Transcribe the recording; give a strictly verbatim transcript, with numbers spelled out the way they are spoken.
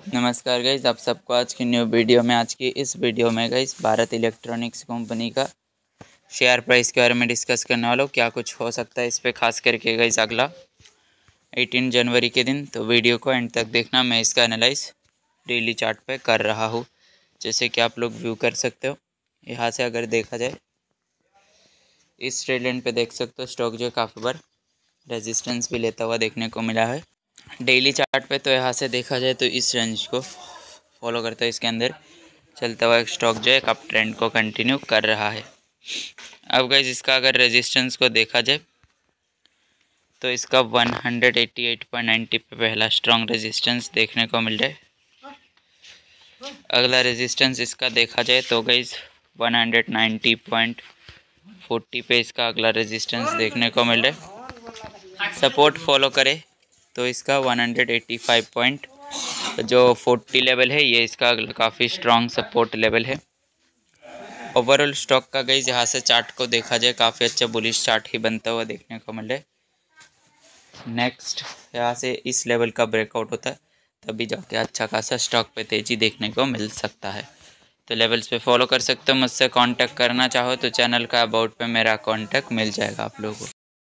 नमस्कार गाइस, आप सबको आज की न्यू वीडियो में आज की इस वीडियो में गाइस भारत इलेक्ट्रॉनिक्स कंपनी का शेयर प्राइस के बारे में डिस्कस करने वाला हूँ। क्या कुछ हो सकता है इस पे, खास करके गाइस अगला अठारह जनवरी के दिन। तो वीडियो को एंड तक देखना। मैं इसका एनालाइज डेली चार्ट पे कर रहा हूँ, जैसे कि आप लोग व्यू कर सकते हो। यहाँ से अगर देखा जाए इस ट्रेड लाइन पे देख सकते हो, स्टॉक जो काफ़ी बार रेजिस्टेंस भी लेता हुआ देखने को मिला है डेली चार्ट पे। तो यहाँ से देखा जाए तो इस रेंज को फॉलो करते हुए इसके अंदर चलता हुआ एक स्टॉक जो है अप ट्रेंड को कंटिन्यू कर रहा है। अब गाइस इसका अगर रेजिस्टेंस को देखा जाए तो इसका एक सौ अट्ठासी पॉइंट नब्बे पे पहला स्ट्रॉन्ग रेजिस्टेंस देखने को मिल रहा है। अगला रेजिस्टेंस इसका देखा जाए तो गाइस एक सौ नब्बे पॉइंट चालीस पे इसका अगला रेजिस्टेंस देखने को मिल रहा है। सपोर्ट फॉलो करे तो इसका एक सौ पचासी पॉइंट जो चालीस लेवल है, ये इसका काफ़ी स्ट्रॉन्ग सपोर्ट लेवल है। ओवरऑल स्टॉक का गाइस यहाँ से चार्ट को देखा जाए काफ़ी अच्छा बुलिश चार्ट ही बनता हुआ देखने को मिल रहा है। नेक्स्ट यहाँ से इस लेवल का ब्रेकआउट होता है तभी जाके अच्छा खासा स्टॉक पे तेज़ी देखने को मिल सकता है। तो लेवल्स पे फॉलो कर सकते हो। मुझसे कांटेक्ट करना चाहो तो चैनल का अबाउट पे मेरा कांटेक्ट मिल जाएगा आप लोगों को।